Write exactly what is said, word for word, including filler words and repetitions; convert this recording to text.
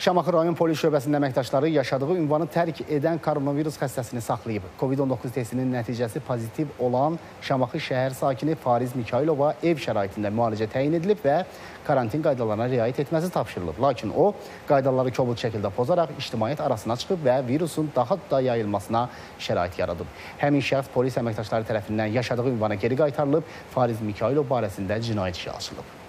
Şamaxı rayon polis şöbəsinin əməkdaşları yaşadığı ünvanı tərk edən koronavirus xəstəsini saxlayıb. Covid on doqquz testinin nəticəsi pozitiv olan Şamaxı şəhər sakini Fariz Mikailova ev şəraitində müalicə təyin edilib və karantin qaydalarına riayət etməsi tapşırılıb. Lakin o, qaydaları kobud şəkildə pozaraq ictimaiyyət arasına çıxıb və virusun daha da yayılmasına şərait yaradıb. Həmin şəxs polis əməkdaşları tərəfindən yaşadığı ünvana geri qaytarılıb, Fariz Mikailov barəsində cinayət işi açılıb.